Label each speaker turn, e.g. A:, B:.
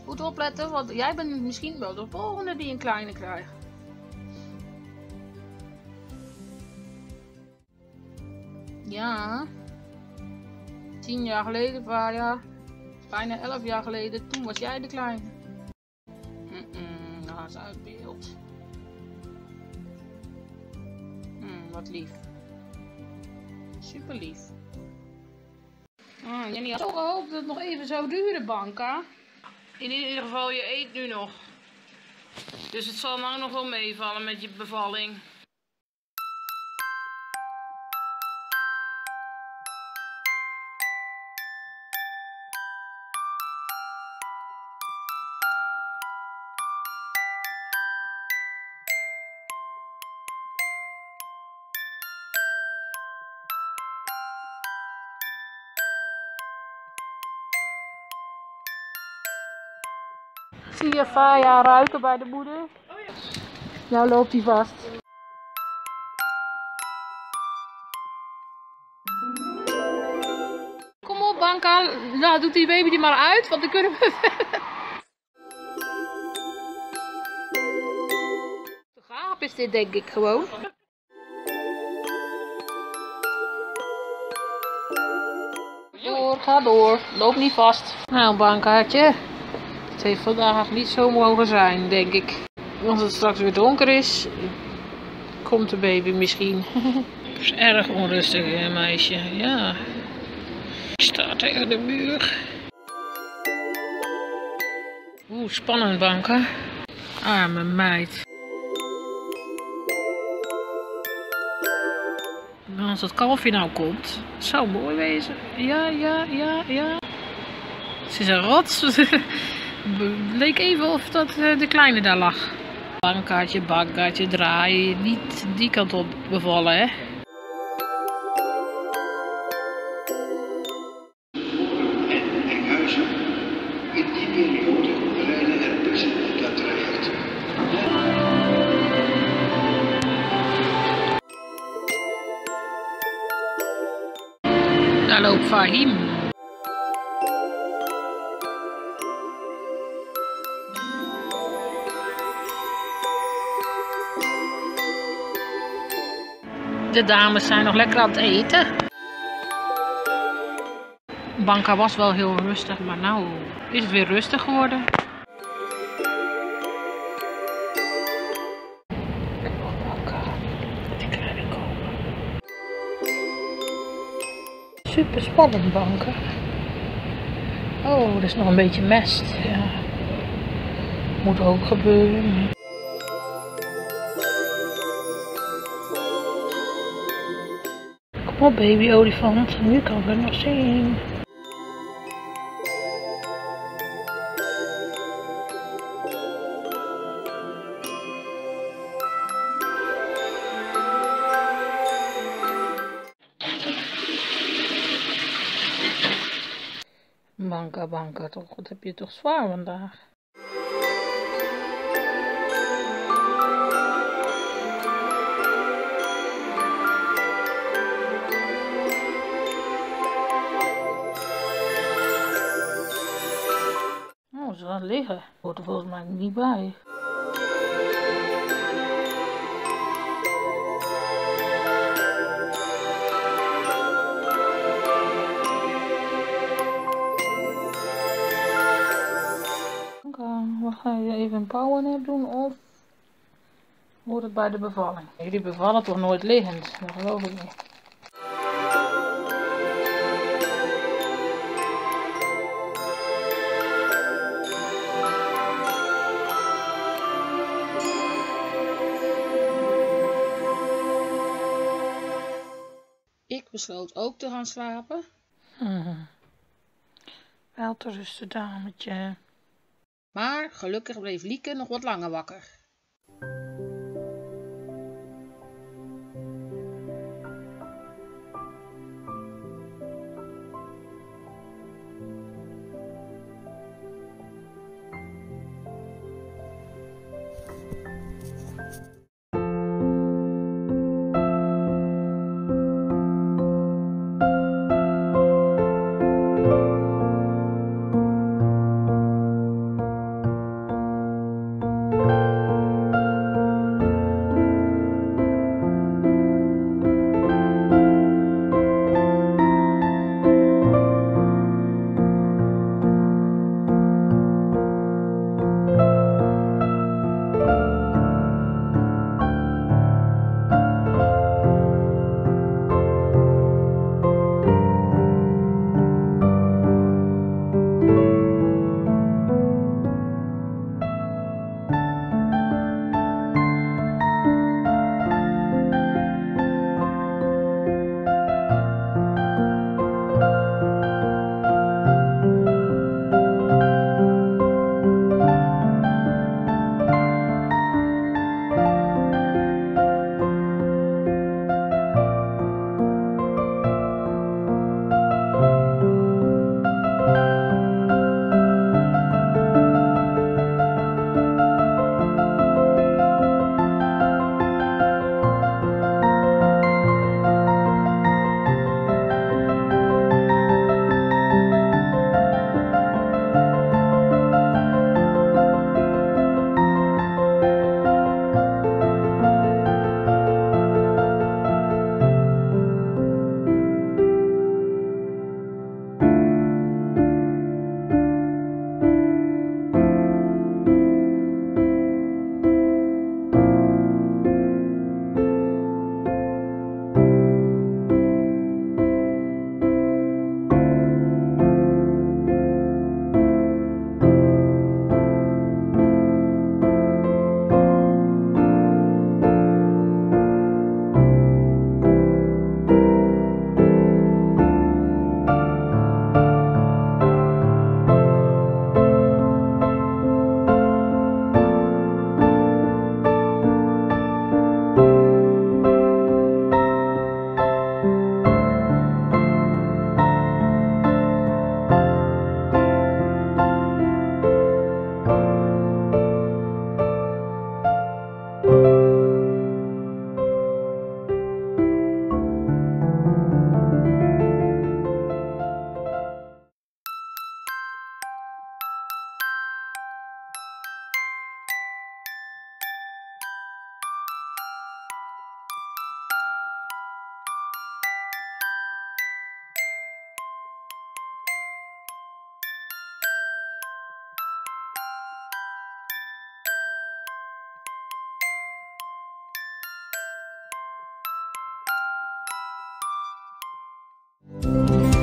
A: Goed opletten, want jij bent misschien wel de volgende die een kleine krijgt. Ja. 10 jaar geleden, bijna 11 jaar geleden, toen was jij de kleine. Nou is uit beeld. Wat lief. Super lief. Jenny had ook gehoopt dat het nog even zou duren, Banka. In ieder geval, je eet nu nog. Dus het zal nou nog wel meevallen met je bevalling. Zie je Faya ruiken bij de moeder? Nou loopt hij vast. Kom op Banka, nou doet die baby die maar uit, want dan kunnen we verder. De gaap is dit denk ik gewoon. Door, ga door, loop niet vast. Nou Bankaatje. Het heeft vandaag niet zo mogen zijn, denk ik. Als het straks weer donker is, komt de baby misschien. Het is erg onrustig, meisje. Ja. Staat tegen de muur. Spannend, Banka. Arme meid. Als het kalfje nou komt, het zou mooi wezen. Ja. Ze is een rots. Het leek even of dat de kleine daar lag. Bankaatje, draaien. Niet die kant op bevallen, hè.
B: En Enkhuizen. In die periode rijden er bussen op dat traject.
A: Daar loopt Fahim. De dames zijn nog lekker aan het eten. Banka was wel heel rustig, maar nou is het weer rustig geworden. Banka, die kleine komen. Super spannend, Banka. Oh, er is nog een beetje mest. Ja. Moet ook gebeuren. Kom op baby olifant, nu kan ik het nog zien. Banka, toch, wat heb je toch zwaar vandaag? Oh, ze gaat liggen. Hoort er volgens mij niet bij. Ga je even een powernap doen of hoort het bij de bevalling? Jullie bevallen toch nooit liggend? Dat geloof ik niet. Ik besloot ook te gaan slapen. Wel te rusten, dametje. Maar gelukkig bleef Lieke nog wat langer wakker. Doei!